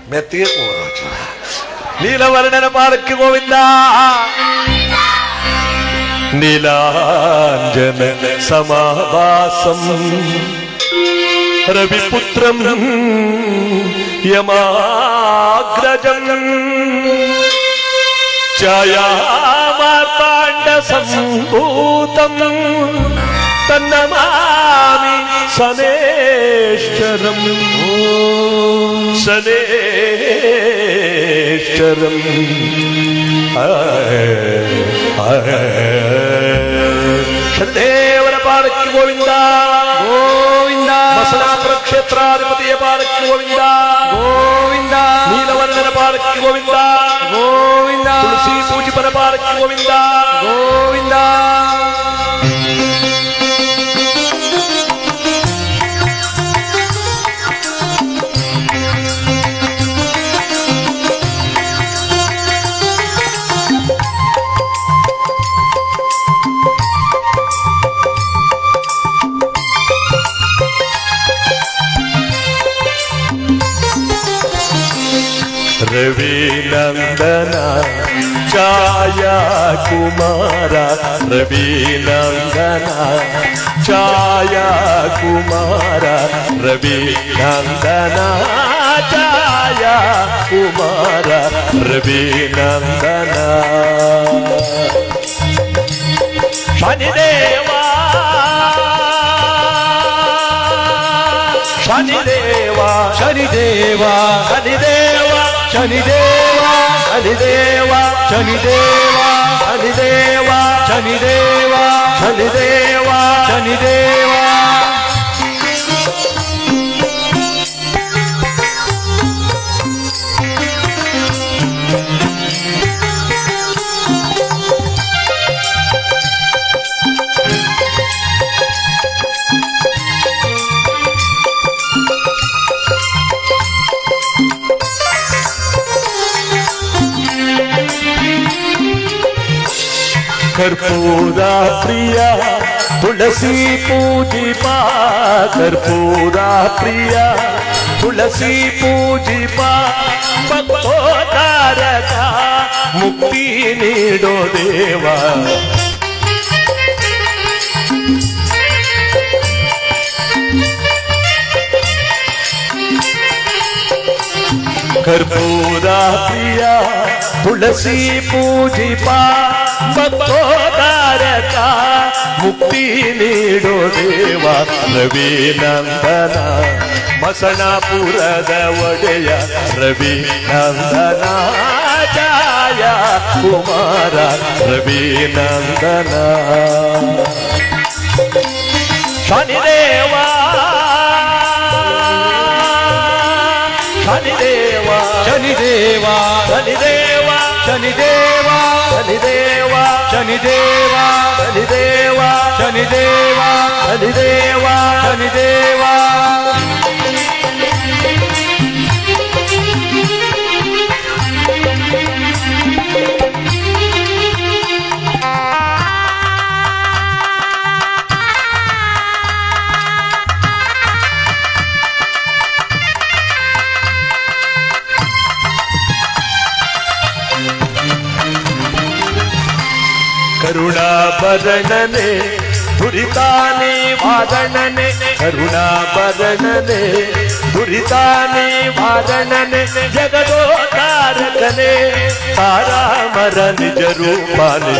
ಮೆತ್ತಿಗೆ ಕೂರೋಚ ನೀಲವರ್ಣನ ಪಾದಕ್ಕೆ ಗೋವಿಂದ ನೀಲಾಂಜನ ಸಮಾವಾಸಂ ರವಿಪುತ್ರಂ ಯಮಾಗ್ರಜಂ ಛಾಯಾ ಮಾರ್ತಾಂಡ ಸಂಭೂತಂ ತನ್ನಮಾಮಿ ಶನೇಶ್ವರಂ ಶನೇಶ್ವರಂ ಶನಿದೇವರ ಪಾದಕ್ಕೆ ಗೋವಿಂದ ಗೋವಿಂದ ಬಸವಾಪುರ ಕ್ಷೇತ್ರಾಧಿಪತಿಯ ಪಾದಕ್ಕೆ ಗೋವಿಂದ ಗೋವಿಂದ ನೀಲವರ್ಣನ ಪಾದಕ್ಕೆ ಗೋವಿಂದ ಗೋವಿಂದ ತುಳಸಿ ಪೂಜಿಪನ ಪಾದಕ್ಕೆ ಗೋವಿಂದ ಗೋವಿಂದ ರವಿನಂದನ ಛಾಯಾ ಕುಮಾರ ರವಿನಂದನ ಛಾಯಾ ಕುಮಾರ ರವಿನಂದನ ಛಾಯಾ ಕುಮಾರ ರವಿನಂದನ ಶನಿದೇವ ಶನಿದೇವ ಶನಿದೇವ ಶನಿದೇವ ಶನಿದೇವ ಶನಿದೇವ ಶನಿದೇವ ಶನಿದೇವ ಶನಿದೇವ ಶನಿದೇವ ಶನಿದೇವ कर्पूर प्रिय तुलसी पूजिपा कर्पूर प्रिय तुलसी पूजिपा भक्तोद्धारक मुक्ति नीडो देवा कर्पूर प्रिय तुलसी पूजिपा ಭಕ್ತೋದ್ಧಾರಕ ಮುಕ್ತಿ ನೀಡೋ ದೇವ ರವಿನಂದನ ಮಸಣಪುರದ ಒಡೆಯ ರವಿನಂದನ ಛಾಯಾ ಕುಮಾರ ರವಿನಂದನ ಶನಿದೇವ ಶನಿದೇವ ಶನಿದೇವ ಶನಿದೇವ ಶನಿದೇವ ಶನಿದೇವ ಶನಿದೇವ ಶನಿದೇವ ಶನಿದೇವ ಶನಿದೇವ ಶನಿದೇವ ಕರುಣಾಭರಣನೆ ದುರಿತಾನಿ ವಾರಣನೆ ಕರುಣಾಭರಣನೆ ದುರಿತಾನಿ ವಾರಣನೆ ಜಗದೋದ್ಧಾರಕನೆ ತಾರಾಮರ ನಿಜ ರೂಪನೆ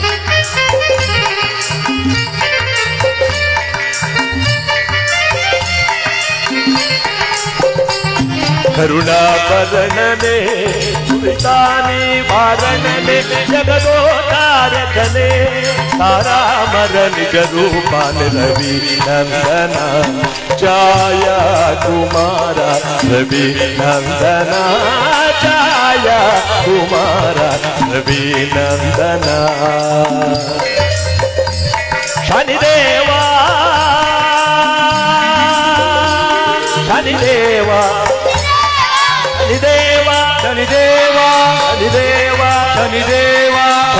ಕರುಣಾಭರಣನೆ ದುರಿತಾನಿ ವಾರಣನೆ ಜಗದೋದ್ಧಾರಕನೆ ತಾರಾಮರ ನಿಜ ರೂಪನೆ ರವಿನಂದನ ಛಾಯಾ ಕುಮಾರ ರವಿನಂದನ ಛಾಯಾ ಕುಮಾರ ರವಿನಂದನ ಶನಿದೇವ ಶನಿದೇವ ಶನಿದೇವ ಶನಿದೇವ ಶನಿದೇವ ಶನಿದೇವ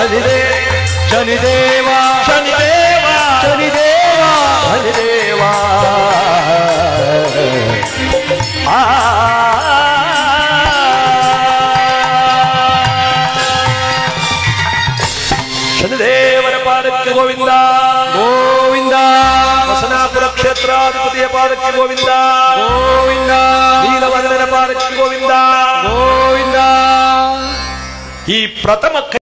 ಶನಿದೇವ ಶನಿದೇವ ಶನಿದೇವ ಶನಿದೇವ ಶನಿದೇವ ಶನಿದೇವರ ಪಾದಕ್ಕೆ ಗೋವಿಂದ ಗೋವಿಂದ. ವಸನಾಪುರ ಕ್ಷೇತ್ರಾಧಿಪತಿಯ ಪಾದಕ್ಕೆ ಗೋವಿಂದ ಗೋವಿಂದ. ನೀಲವರ್ಣನ ಪಾದಕ್ಕೆ ಗೋವಿಂದ ಗೋವಿಂದ. ಈ ಪ್ರಥಮ